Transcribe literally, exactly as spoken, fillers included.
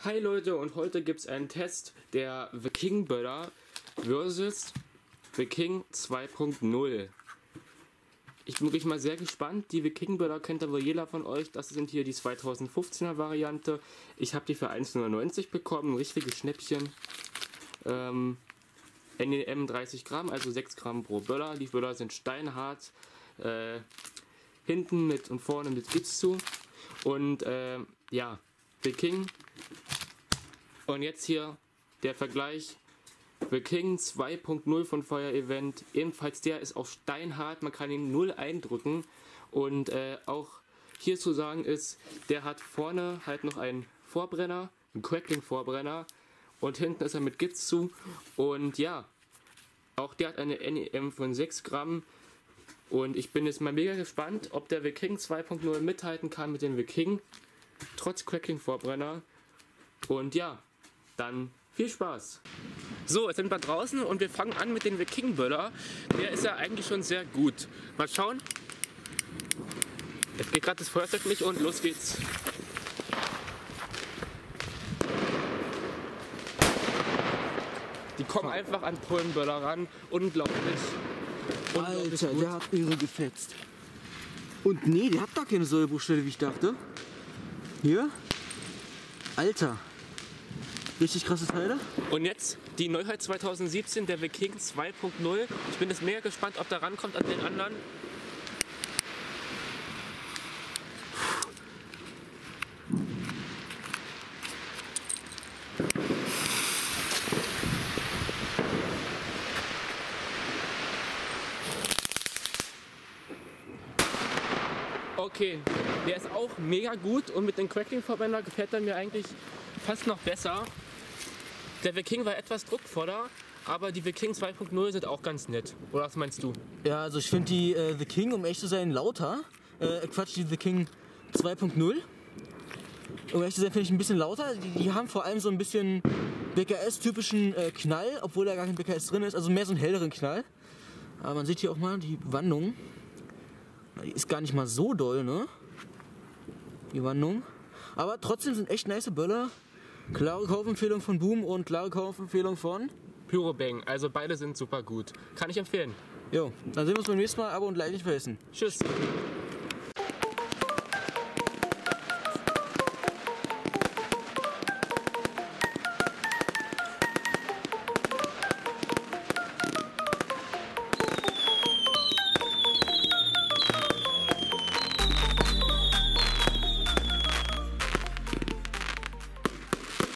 Hi Leute, und heute gibt es einen Test der The King Böller versus The King zwei Punkt null. Ich bin wirklich mal sehr gespannt. Die The King Böller kennt aber jeder von euch. Das sind hier die zweitausendfünfzehner Variante. Ich habe die für eins neunundneunzig bekommen, ein richtiges Schnäppchen. Ähm, N E M dreißig Gramm, also sechs Gramm pro Böller. Die Böller sind steinhart. Äh, hinten mit und vorne mit Gips zu. Und äh, ja, The King. Und jetzt hier der Vergleich. The King zwei Punkt null von Fire Event. Ebenfalls der ist auch steinhart, man kann ihn null eindrücken. Und äh, auch hier zu sagen ist, der hat vorne halt noch einen Vorbrenner, einen Crackling-Vorbrenner. Und hinten ist er mit Gips zu. Und ja, auch der hat eine N E M von sechs Gramm. Und ich bin jetzt mal mega gespannt, ob der The King zwei Punkt null mithalten kann mit dem The King. Trotz Crackling-Vorbrenner. Und ja, dann viel Spaß. So, jetzt sind wir draußen und wir fangen an mit dem The King Böller. Der ist ja eigentlich schon sehr gut. Mal schauen. Jetzt geht gerade das Feuerzeug nicht und los geht's. Die kommen einfach an Polenböller ran. Unglaublich. Unglaublich Alter, gut. der hat irre gefetzt. Und nee, der hat gar keine Sollbruchstelle, wie ich dachte. Hier. Alter. Richtig krasse Teile. Und jetzt die Neuheit zweitausendsiebzehn, der The King zwei Punkt null. Ich bin jetzt mega gespannt, ob der rankommt an den anderen. Okay, der ist auch mega gut und mit dem Crackling-Verbänder gefällt er mir eigentlich fast noch besser. Der The King war etwas druckvoller, aber die The King zwei Punkt null sind auch ganz nett. Oder was meinst du? Ja, also ich finde die äh, The King, um echt zu sein, lauter. Äh, Quatsch, die The King zwei Punkt null. Um echt zu sein, finde ich ein bisschen lauter. Die, die haben vor allem so ein bisschen B K S-typischen äh, Knall, obwohl da gar kein B K S drin ist. Also mehr so einen helleren Knall. Aber man sieht hier auch mal die Wandung. Die ist gar nicht mal so doll, ne? Die Wandung. Aber trotzdem sind echt nice Böller. Klare Kaufempfehlung von Boom und klare Kaufempfehlung von Pyrobang, also beide sind super gut. Kann ich empfehlen. Jo, dann sehen wir uns beim nächsten Mal. Abo und Like nicht vergessen. Tschüss.